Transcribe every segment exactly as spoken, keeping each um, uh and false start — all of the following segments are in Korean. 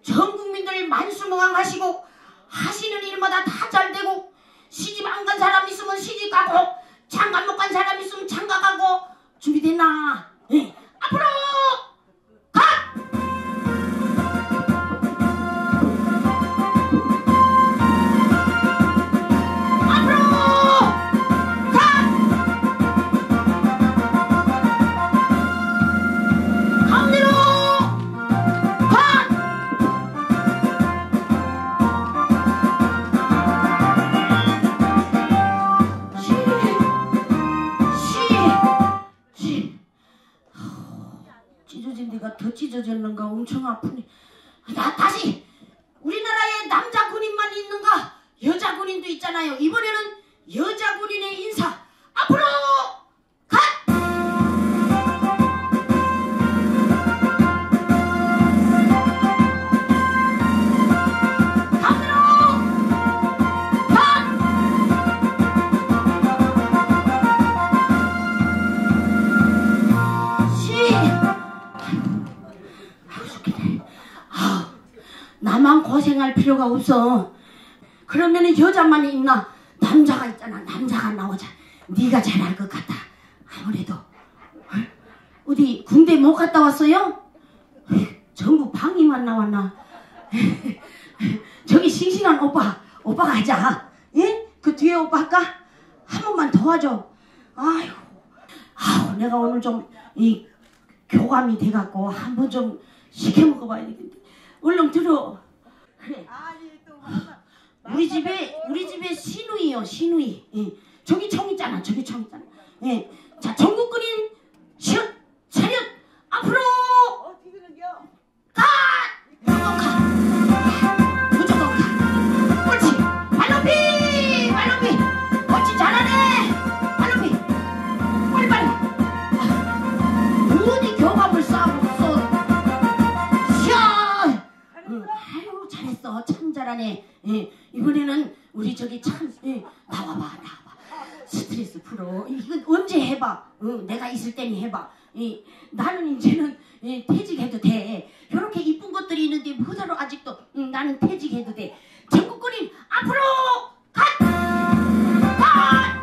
전 국민들 만수무강하시고 하시는 일마다 다 잘되고 시집 안 간 사람 있으면 시집 가고 장가 못 간 사람 있으면 장가 가고 준비됐나? 네. 앞으로 가! 앞으로 가! 가운데로 가! 찢어진 데가 더 찢어졌는가 엄청 아프네. 나 다시 우리나라에 남자 군인만 있는가 여자 군인도 있잖아요. 이번에는 여자 군인의 인사 앞으로 가! 가운데로 가! 나만 고생할 필요가 없어. 그러면은 여자만 있나 남자가 있잖아. 남자가 나오자. 네가 잘할 것 같아. 아무래도 어디 군대 못 갔다 왔어요? 전부 방위만 나왔나? 저기 싱싱한 오빠 오빠가 하자. 예? 그 뒤에 오빠 할까? 한 번만 도와줘. 아이고 아우 내가 오늘 좀 이 교감이 돼갖고 한 번 좀 시켜 먹어봐야 되겠는데. 얼른 들어. 그래. 우리 집에 우리 집에 시누이요 시누이. 예. 저기 총 있잖아. 저기 총 있잖아. 예. 자 전국군인 시옷 차렷 앞으로 가. 무조건 가. 무조건 가. 옳지. 발 높이 발 높이. 옳지 잘하네. 발 높이. 빨리 빨리. 어디 교감을 쌓고 있어. 아유 잘했어. 참 잘하네. 예, 이번에는 우리 저기 참 예, 나와봐 나와봐. 스트레스 풀어. 이건 언제 해봐. 응, 내가 있을 때니 해봐. 예, 나는 이제는 예, 퇴직해도 돼. 이렇게 이쁜 것들이 있는데 뭐하러 아직도 응, 나는 퇴직해도 돼. 전국군인 앞으로 가! 가!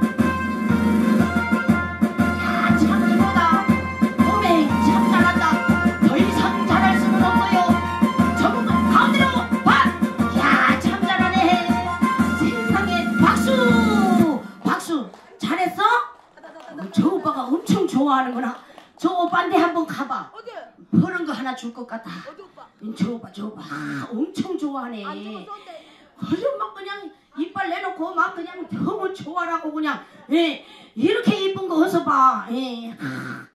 야, 참 이쁘다. 몸에 참 잘한다. 더 이상 잘할 수는 없어요. 전국군 가운데로 와! 야, 참 잘하네. 세상에 박수! 박수! 잘했어? 어, 저 오빠가 엄청 좋아하는구나. 저 오빠한테 한번 가봐. 어디? 그런 거 하나 줄 것 같아. 어디 오빠? 저 오빠 저 오빠 아, 엄청 좋아하네. 안 좋은데. 그냥 막 그냥 이빨 내놓고 막 그냥 너무 좋아라고 그냥 예, 이렇게 이쁜 거 어서 봐. 예.